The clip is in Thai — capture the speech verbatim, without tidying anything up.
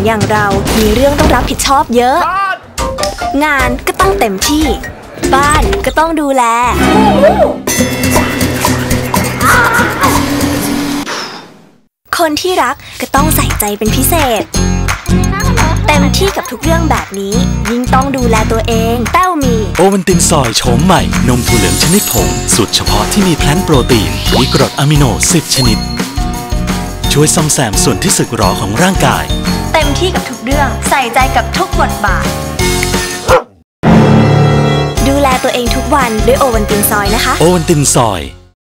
อย่างเรามีเรื่องต้องรับผิดชอบเยอะงานก็ต้องเต็มที่บ้านก็ต้องดูแลคนที่รักก็ต้องใส่ใจเป็นพิเศษเต็มที่กับทุกเรื่องแบบนี้ยิ่งต้องดูแลตัวเองแต้วมีโอวัลตินซอยโฉมใหม่นมถั่วเหลืองชนิดผงสูตรเฉพาะที่มีแพลนโปรตีนมีกรดอะมิโนสิบชนิดช่วยซ่อมแซมส่วนที่สึกหรอของร่างกายเต็มที่กับทุกเรื่องใส่ใจกับทุกบทบาทดูแลตัวเองทุกวันด้วยโอวัลตินซอยนะคะโอวัลตินซอย